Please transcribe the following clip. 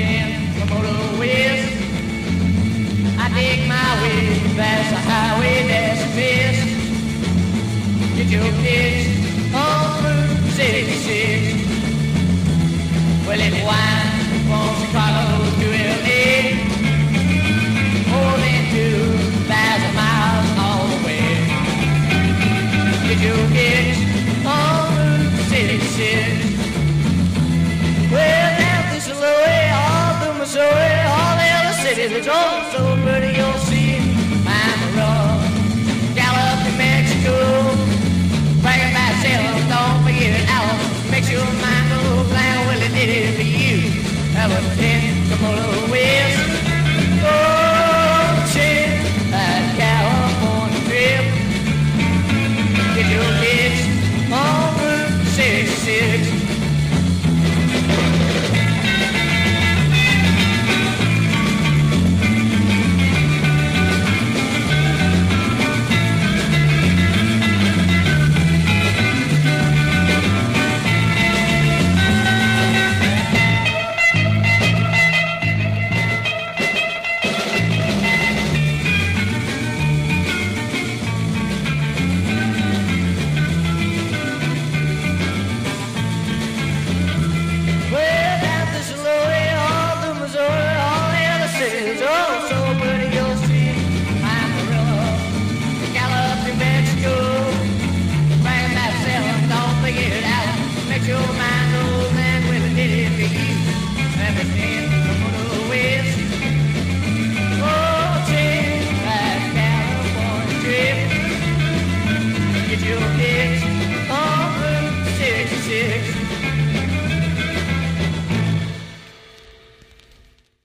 ten from Motor West. I dig my way past the highway that's fist. Get your kicks on Route 66. Well, it winds from Chicago to LA, more than 2,000 miles all the way. Get your kicks on Route 66. Well, down this way, all through Missouri, all the other cities, it's all so pretty, you'll see. Amarillo, Gallup, New Mexico, bragging about Salem, don't forget it, Alabama, makes your mind go blind. Well, it did it for you. That was 10 to Motor West. Oh, shit, that California trip. Get your kicks on Route 66. Makes your mind go mad when it did it for you. Everything from Motor West. Oh, take that California trip. Get your kicks on Route 66.